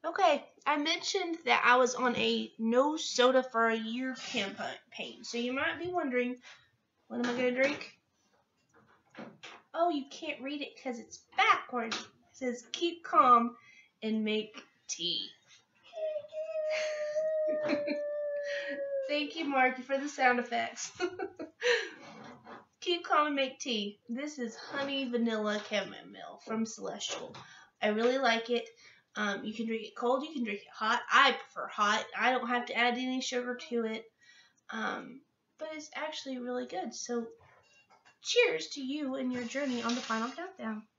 Okay, I mentioned that I was on a no soda for a year campaign, so you might be wondering, what am I going to drink? Oh, you can't read it because it's backwards. It says, keep calm and make tea. Thank you, Marky, for the sound effects. Keep calm and make tea. This is honey vanilla chamomile from Celestial. I really like it. You can drink it cold, you can drink it hot. I prefer hot. I don't have to add any sugar to it. But it's actually really good. So cheers to you and your journey on the final countdown.